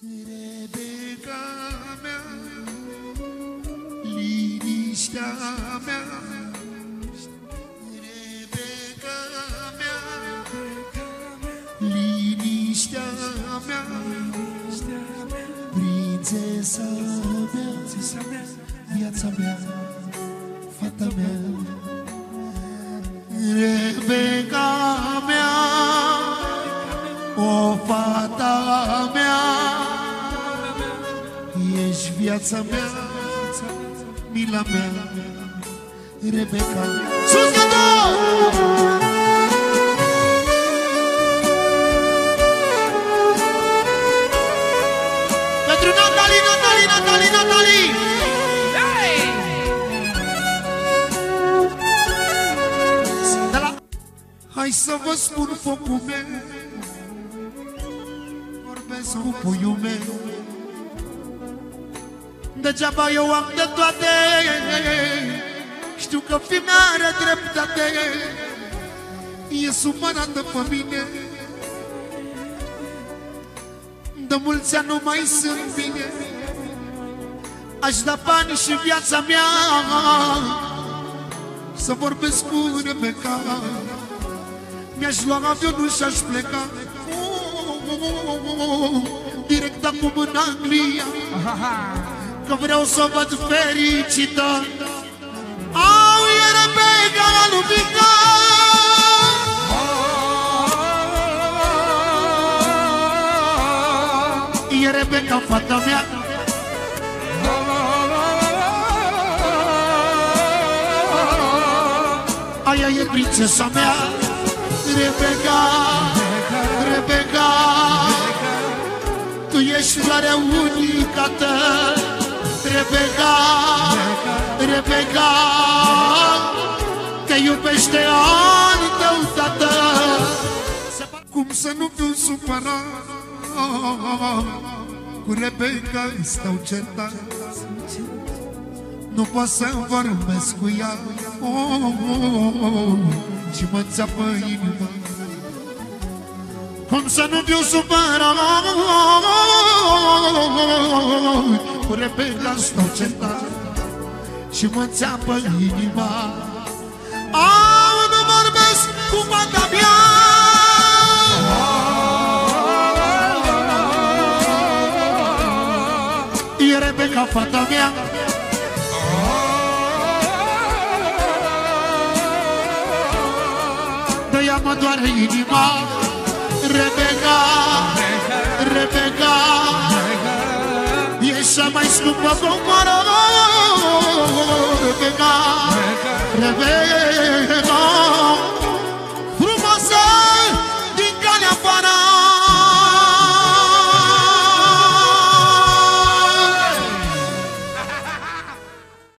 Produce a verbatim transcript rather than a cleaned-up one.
Rebecca mea, liniștea mea, Rebecca mea, liniștea mea, prințesa mea, viața mea, fata mea, Rebecca mea, o fata mea, ești viața mea, mila mea, Rebecca. Sus de tot! Pentru Natalie, Natalie, Natalie, Natalie! De la... Hai să vă spun focul meu, vorbesc cu puiul meu. Degeaba eu am de toate, știu că femeia are dreptate, e supărată pe mine, de mulți ani nu mai sunt bine. Aș da bani și viața mea să vorbesc cu Rebecca, mi-aș lua avionul și-aș pleca direct acum în Anglia, că vreau să o văd fericită. Au, e Rebecca la lumina, e Rebecca fata mea, aia e prințesa mea, Rebecca, Rebecca, tu ești floarea unicată, Rebecca, Rebecca, te iubește al tău tată. Cum să nu fiu supărat, cu Rebecca stau certat, nu pot să vorbesc cu ea, oh, oh, oh, și mă țeapă inima. Cum să nu fiu supărat, cu Rebecca stau certat și mă țeapă inima. Au, nu vorbesc cu fata mea, e Rebecca fata mea, de ea mă doare inima. Rebecca, Rebecca, ești cea mai scumpă comoară, Rebecca, Rebecca.